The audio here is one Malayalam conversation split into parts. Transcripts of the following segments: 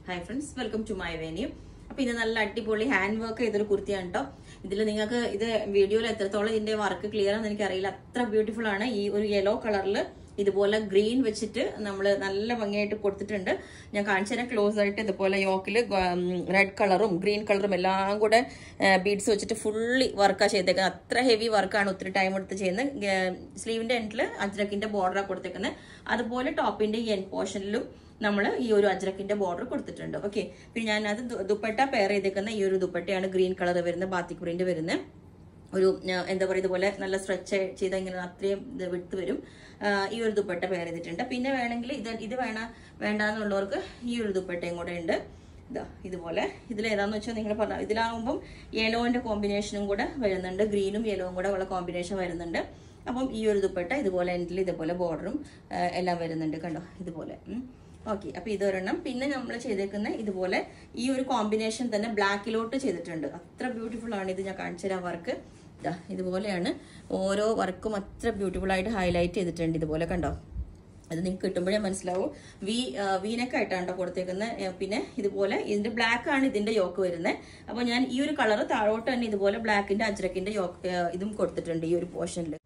Hi friends, welcome to my venue. അപ്പോൾ ഇത് നല്ല അടിപൊളി ഹാൻഡ് വർക്ക് ചെയ്തൊരു കുർത്തിയാണ് കേട്ടോ. ഇതിൽ നിങ്ങൾക്ക് ഇത് വീഡിയോയിൽ എത്രത്തോളം ഇതിന്റെ വർക്ക് ക്ലിയർ ആണെന്ന് എനിക്കറിയില്ല. അത്ര ബ്യൂട്ടിഫുൾ ആണ്. ഈ ഒരു യെല്ലോ കളറിൽ ഇതുപോലെ ഗ്രീൻ വെച്ചിട്ട് നമ്മൾ നല്ല ഭംഗിയായിട്ട് കൊടുത്തിട്ടുണ്ട്. ഞാൻ കാണിച്ചു തരാം ക്ലോസ് ആയിട്ട്. ഇതുപോലെ യോക്കിൽ റെഡ് കളറും ഗ്രീൻ കളറും എല്ലാം കൂടെ ബീഡ്സ് വെച്ചിട്ട് ഫുള്ളി വർക്കാണ് ചെയ്തേക്കുന്നത്. അത്ര ഹെവി വർക്കാണ്, ഒത്തിരി ടൈം എടുത്ത് ചെയ്യുന്നത്. സ്ലീവിന്റെ എൻഡിൽ അജ്രക്കിന്റെ ബോർഡറാണ് കൊടുത്തേക്കുന്നത്. അതുപോലെ ടോപ്പിന്റെ ഈ എൻഡ് പോർഷനിലും നമ്മൾ ഈ ഒരു അജ്രക്കിന്റെ ബോർഡർ കൊടുത്തിട്ടുണ്ട്. ഓക്കെ, പിന്നെ ഞാനത് ദുപ്പട്ട പെയർ ചെയ്തേക്കുന്ന ഈ ഒരു ദുപ്പട്ടയാണ് ഗ്രീൻ കളർ വരുന്നത്, ബാത്തിക് പ്രിന്റ് വരുന്നത്. ഒരു എന്താ പറയുക, ഇതുപോലെ നല്ല സ്ട്രെച്ച് ചെയ്ത ഇങ്ങനെ അത്രയും വിട്ട് വരും. ഈ ഒരു ദുപ്പട്ട പെയർ ചെയ്തിട്ടുണ്ട്. പിന്നെ വേണമെങ്കിൽ ഇത് വേണ്ടാന്നുള്ളവർക്ക് ഈ ഒരു ദുപ്പട്ടയും കൂടെ ഉണ്ട്. ഇതുപോലെ ഇതിലേതാന്ന് വെച്ചാൽ നിങ്ങൾ പറഞ്ഞ ഇതിലാകുമ്പം യെലോന്റെ കോമ്പിനേഷനും കൂടെ വരുന്നുണ്ട്, ഗ്രീനും യെലോവും കൂടെ ഉള്ള കോമ്പിനേഷൻ വരുന്നുണ്ട്. അപ്പം ഈ ഒരു ദുപ്പട്ട ഇതുപോലെ എൻഡിൽ ഇതുപോലെ ബോർഡറും എല്ലാം വരുന്നുണ്ട്, കണ്ടോ ഇതുപോലെ. ഓക്കെ, അപ്പൊ ഇതൊരെണ്ണം. പിന്നെ നമ്മൾ ചെയ്തേക്കുന്ന ഇതുപോലെ ഈ ഒരു കോമ്പിനേഷൻ തന്നെ ബ്ലാക്കിലോട്ട് ചെയ്തിട്ടുണ്ട്. അത്ര ബ്യൂട്ടിഫുൾ ആണ് ഇത്. ഞാൻ കാണിച്ചു തരാം വർക്ക്. ഇതുപോലെയാണ് ഓരോ വർക്കും അത്ര ബ്യൂട്ടിഫുൾ ആയിട്ട് ഹൈലൈറ്റ് ചെയ്തിട്ടുണ്ട്. ഇതുപോലെ കണ്ടോ, അത് നിങ്ങൾക്ക് കിട്ടുമ്പോഴേ മനസ്സിലാവും. വീനൊക്കെ ആയിട്ടാണ് കേട്ടോ കൊടുത്തേക്കുന്നത്. പിന്നെ ഇതുപോലെ ഇതിന്റെ ബ്ലാക്ക് ആണ് ഇതിന്റെ യോക്ക് വരുന്നത്. അപ്പൊ ഞാൻ ഈ ഒരു കളർ താഴോട്ട് തന്നെ ഇതുപോലെ ബ്ലാക്കിന്റെ അജ്രക്കിന്റെ യോക്ക് ഇതും കൊടുത്തിട്ടുണ്ട് ഈ ഒരു പോർഷനിൽ.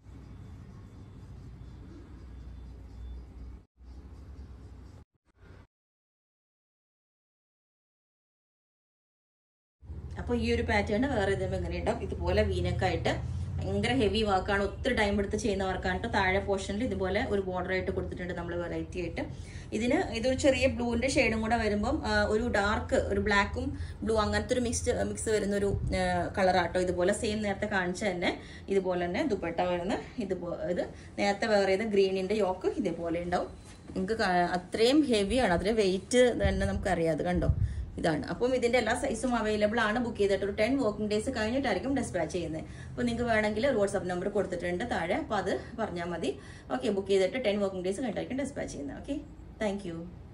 അപ്പോൾ ഈ ഒരു പാറ്റേൺ വേറെ ഇതുമ്പോൾ എങ്ങനെ ഉണ്ടാവും, ഇതുപോലെ വീനക്കായിട്ട് ഭയങ്കര ഹെവി വർക്കാണ്, ഒത്തിരി ടൈം എടുത്ത് ചെയ്യുന്ന വർക്കാണ്. താഴെ പോർഷനിൽ ഇതുപോലെ ഒരു ബോർഡർ ആയിട്ട് കൊടുത്തിട്ടുണ്ട് നമ്മൾ വെറൈറ്റി ആയിട്ട്. ഇതൊരു ചെറിയ ബ്ലൂവിന്റെ ഷെയ്ഡും കൂടെ വരുമ്പം ഒരു ഡാർക്ക് ഒരു ബ്ലാക്കും ബ്ലൂ അങ്ങനത്തെ ഒരു മിക്സ് വരുന്ന ഒരു കളറാട്ടോ. ഇതുപോലെ സെയിം നേരത്തെ കാണിച്ച തന്നെ ഇതുപോലെ തന്നെ ദുപ്പട്ട വരുന്ന ഇത് നേരത്തെ വേറെ ചെയ്ത ഗ്രീനിന്റെ യോക്ക് ഇതേപോലെ ഉണ്ടാവും. നിങ്ങൾക്ക് അത്രയും ഹെവിയാണ്, അത്രയും വെയിറ്റ് തന്നെ നമുക്കറിയാം. അത് കണ്ടോ, ഇതാണ്. അപ്പം ഇതിന്റെ എല്ലാ സൈസും അവൈലബിൾ ആണ്. ബുക്ക് ചെയ്തിട്ട് ഒരു 10 വർക്കിംഗ് ഡേയ്സ് കഴിഞ്ഞിട്ടായിരിക്കും ഡിസ്പാച്ച് ചെയ്യുന്നത്. അപ്പോൾ നിങ്ങൾക്ക് വേണമെങ്കിൽ ഒരു വാട്സ്ആപ്പ് നമ്പർ കൊടുത്തിട്ടുണ്ട് താഴെ, അപ്പോൾ അത് പറഞ്ഞാൽ മതി. ഓക്കെ, ബുക്ക് ചെയ്തിട്ട് 10 വർക്കിംഗ് ഡേയ്സ് കഴിഞ്ഞിട്ടായിരിക്കും ഡിസ്പാച്ച് ചെയ്യുന്നത്. Okay, thank U.